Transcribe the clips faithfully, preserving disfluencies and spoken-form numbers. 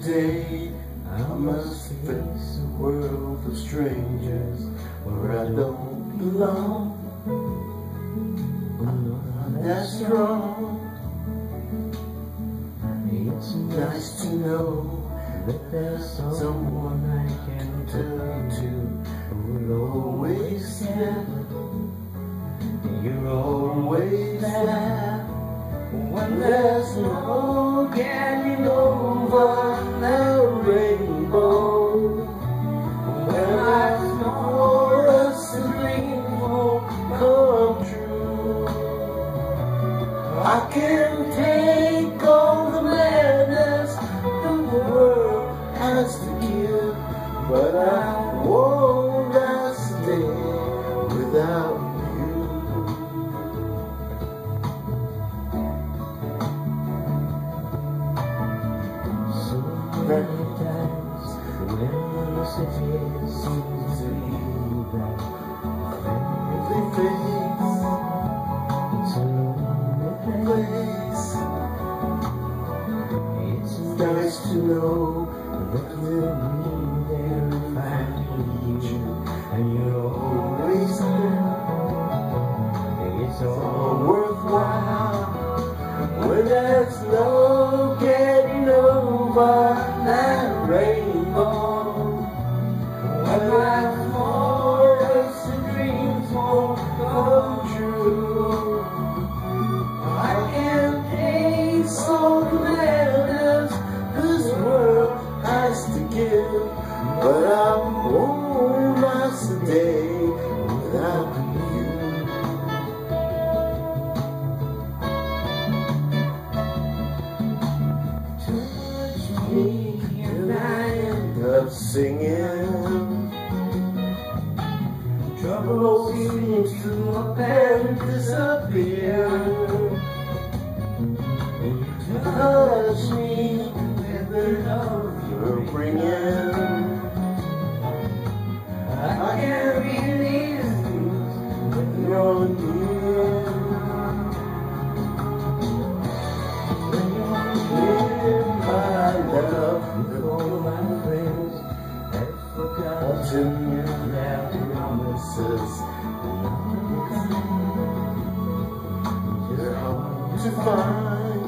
day I must face a world of strangers where I don't belong. I'm not that strong. It's nice to know that there's someone I can turn to who will always stand. You're always there when there's no getting over the rainbow. When I know us a dream won't come true, I can take all the madness the world has to give, but I won't last a day without you. So many times when you say yes, you say that friendly face, it's a lonely place. It's nice to know that we'll be there if I need you, and you're always there. It's all worthwhile when there's no getting over that rainbow. When life for us and dreams won't come true, I can taste all the madness this world has to give, but I won't last a day without you. Touch me and I end up singing. Trouble seems to up and disappear. Touch me with the love you're bringing. I can't believe when you're near. When you're near, my love, with all my friends have forgotten their promises. They're hard to find.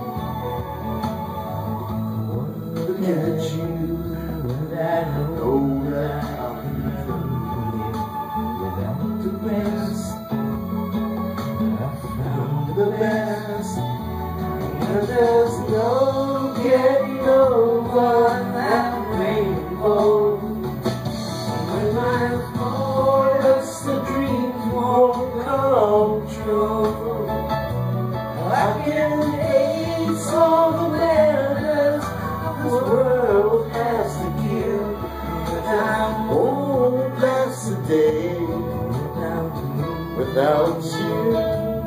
Look at you, and I know that I'll be without the rest. I found the best, and there's no getting over that rainbow. When life for us the dreams won't come true, I can ace all the madness the world has to give, but I won't last a day without you. Without you.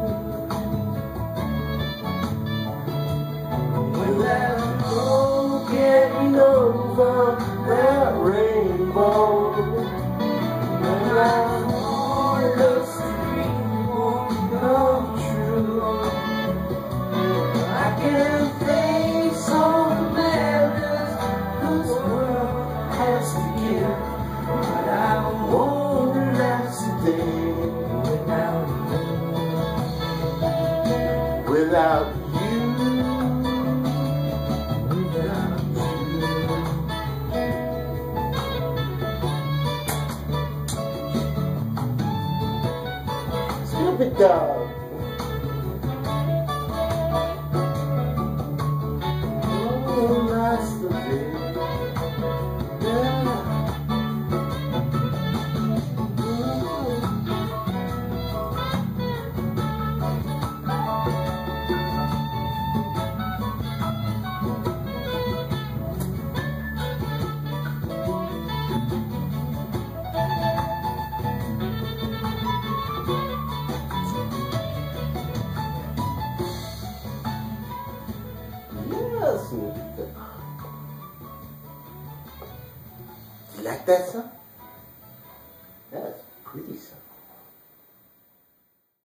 When there's no getting over that rainbow, when life for us the dream won't come true, I can face all the madness this world has to give, but I won't last a day without you. Without you. Without you. Stupid dog. Oh, last a day. Yeah. Yes. You like that song? That's pretty song.